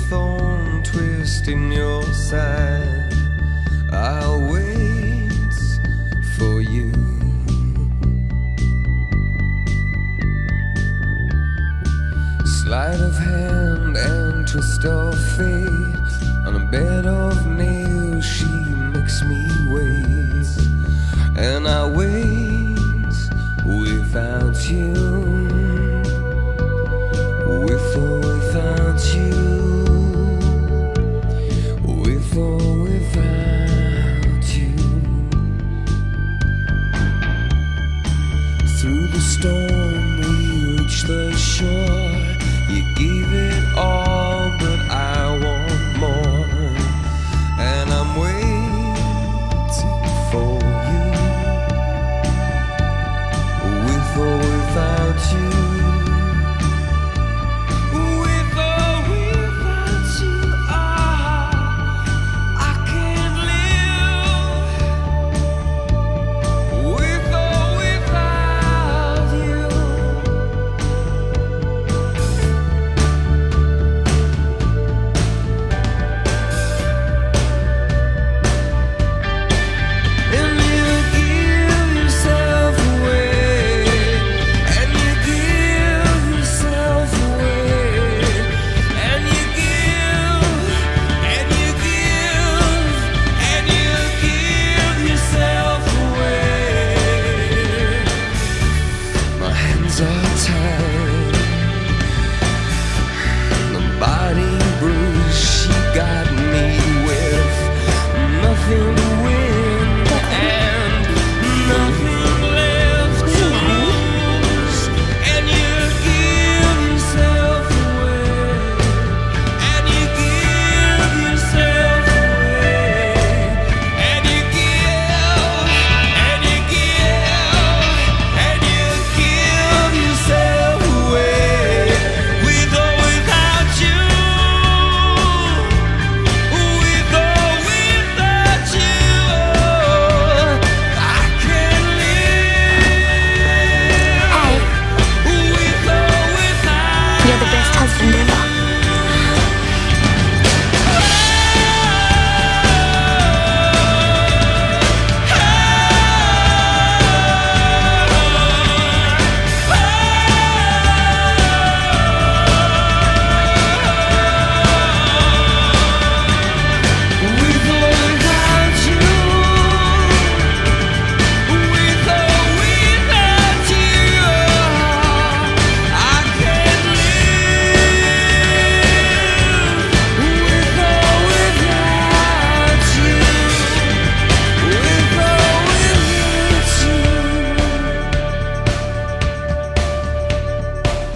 thorn twist in your side. I'll wait for you. Sleight of hand and twist of fate. On a bed of nails she makes me wait. And I wait without you. With or without you. With or without you. Through the storm we reach the shore. You gave it all, but I want more. And I'm waiting for you. With or without you. With or without you, I can't live. With or without you. Are tired, the body bruise she got me with. Nothing to win and nothing left to lose. And you give yourself away. And you give yourself away. And you give, and you give, and you give yourself away. With or without you. With or without you. I can't live. Hey, With or without you're the best husband ever.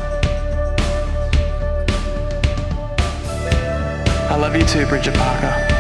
I love you too, Bridget Parker.